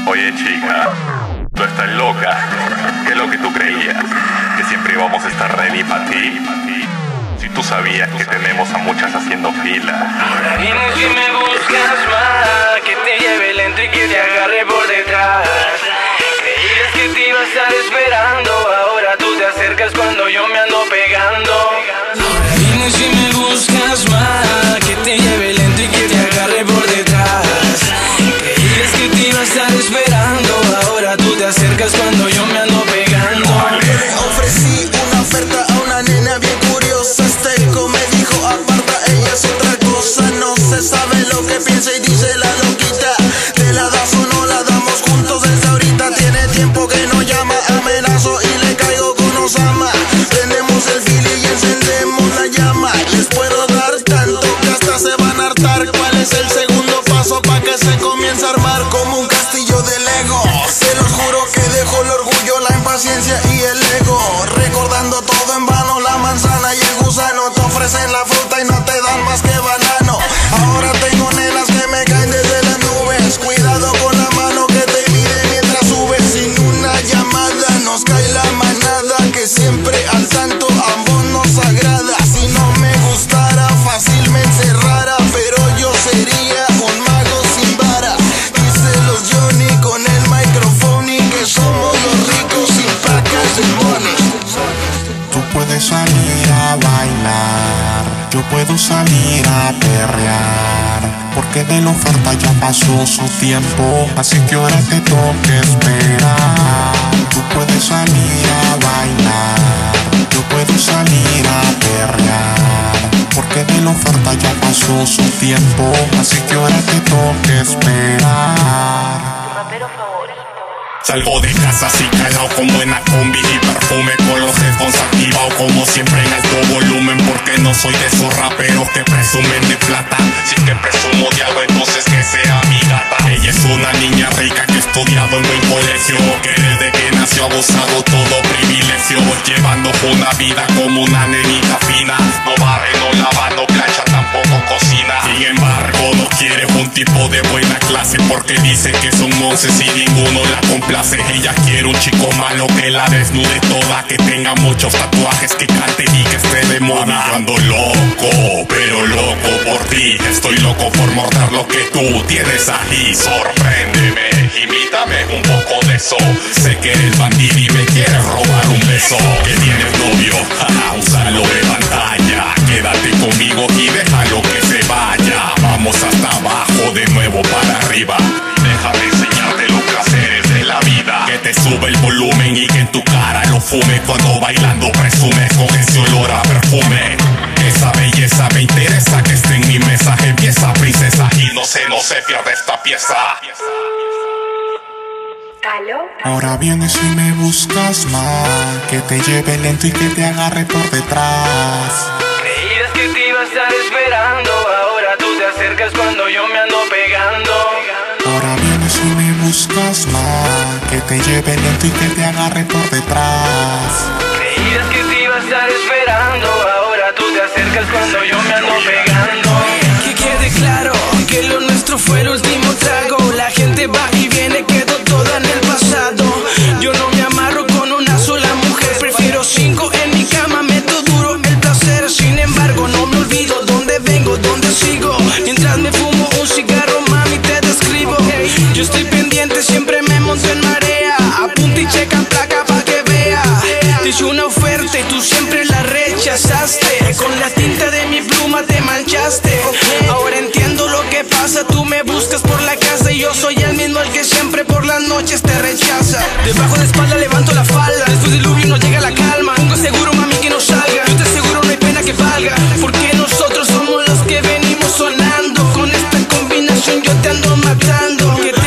Oye chica, tú estás loca. ¿Qué es lo que tú creías? ¿Que siempre íbamos a estar ready para ti? Si tú sabías que tenemos a muchas haciendo fila. Ahora vienes y me buscas más, que te lleve lento y que te agarre por detrás. Creías que te iba a estar esperando, ahora tú te acercas cuando yo me ando pegando. Ahora vienes y me buscas más, que te lleve lento y que te agarre por detrás. Creías que te iba a estar esperando, ahora tú te acercas cuando yo me ando pegando. Le ofrecí una oferta a una nena bien curiosa. Me dijo aparta, ella es otra cosa. No se sabe lo que piensa y dice la loquita. ¿Te la das o no la damos juntos desde ahorita? Tiene tiempo que no llama, amenazo y le caigo con Osama. Prendemos el fili y encendemos la llama. Les puedo dar tanto que hasta se van a hartar. ¿Cuál es el segundo paso pa' que se comience a armar como un castillo de Lego? Se los juro que dejo el orgullo, la impaciencia y el ego. Recordando todo en vano, la manzana y el gusano. Te ofrecen la fruta y no te dan más que banano. Ahora tengo nenas que me caen desde las nubes. Cuidado con la mano que te mide mientras subes. Sin una llamada nos cae la manada, que siempre al tanto ambos nos agrada. Si no me gustara, fácil me encerrara, pero yo sería un mago sin vara. Dice los Johnny con el micrófono y que somos los ricos sin pacas de money. Tú puedes salir a bailar, yo puedo salir a perrear, porque de la oferta ya pasó su tiempo, así que ahora te toca esperar. Tú puedes salir a bailar, yo puedo salir a perrear, porque de la oferta ya pasó su tiempo, así que ahora te toca esperar. Salgo de casa así calado como en la combi y perfume con los headphones activados como siempre en alto volumen, porque no soy de esos raperos que presumen de plata. Si es que presumo de algo, entonces que sea mi gata. Ella es una niña rica que ha estudiado en buen colegio, que desde que nació ha gozado todo privilegio, llevando una vida como una nenita fina. No barre, no lava, no plancha, tampoco cocina. Sin embargo no quiere un tipo de buena clase, porque dice que son onces y ninguno la complace. Ella quiere un chico malo que la desnude toda, que tenga muchos tatuajes, que cante y que esté de moda. Yo ando loco, pero loco por ti. Estoy loco por morder lo que tú tienes ahí. Sorpréndeme, imítame un poco de eso. Sé que eres bandido y me quieres robar un beso. Que tienes novio, jaja, úsalo de pantalla. Quédate conmigo y déjalo que se vaya. Vamos hasta abajo, de nuevo para arriba. Déjame enseñarte los placeres de la vida. Que te sube el volumen y que en tu cara lo fume. Cuando bailando presumes con ese olor a perfume. Esa belleza me interesa que esté en mi mesa. Empieza princesa y no se pierde esta pieza. Ahora vienes y me buscas más, que te lleve lento y que te agarre por detrás. Creías que te iba a estar esperando, ahora tú te acercas cuando yo me ando pegando. Ahora vienes y me buscas más, que te lleve lento y que te agarre por detrás. Creías que te iba a estar esperando, ahora tú te acercas cuando yo me ando pegando. Que quede claro que lo nuestro fue el último trago. La gente va y viene, quedó toda en el pasado. Yo no me amarro con una sola mujer, prefiero 5 en mi cama, meto duro el placer. Sin embargo no me olvido dónde vengo, dónde sigo. Mientras me fumo un cigarro, mami, te describo. Yo estoy pendiente, siempre me monto en marea. Apunta y checa placa pa' que vea. Te hice una oferta y tú siempre la rechazaste. Con la tinta de mi pluma te manchaste. Ahora entiendo lo que pasa, tú me buscas por la casa y yo soy el mismo el que siempre por las noches te rechaza. Debajo de espalda levanto la falda, después del lluvia no llega la calma. Pongo seguro, mami, que no salga. Yo te aseguro no hay pena que valga, porque nosotros somos los que venimos sonando. Con esta combinación yo te ando matando. Que